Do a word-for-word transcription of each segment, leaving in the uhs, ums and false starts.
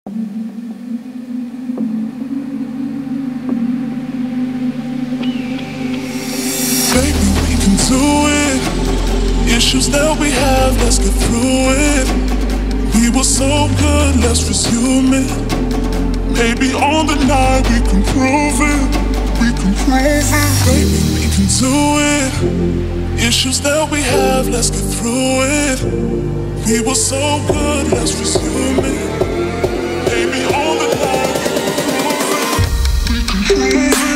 Baby, we can do it. Issues that we have, let's get through it. We were so good, let's resume it. Maybe on the night we can prove it. We can prove it. Baby, we can do it. Issues that we have, let's get through it. We were so good, let's resume it. Maybe on the night we can prove it. We can prove it.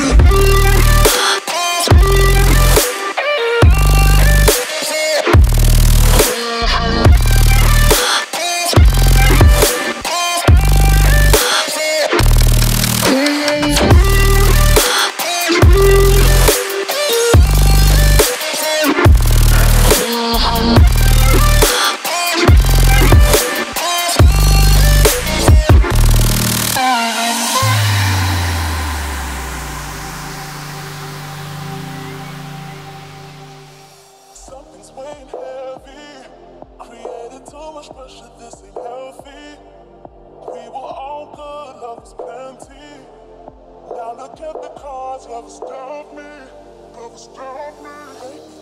Something's weighing heavy. Created too much pressure, this ain't healthy. We were all good, love was plenty. Now look at the cards, love has stopped me. Love has stopped me.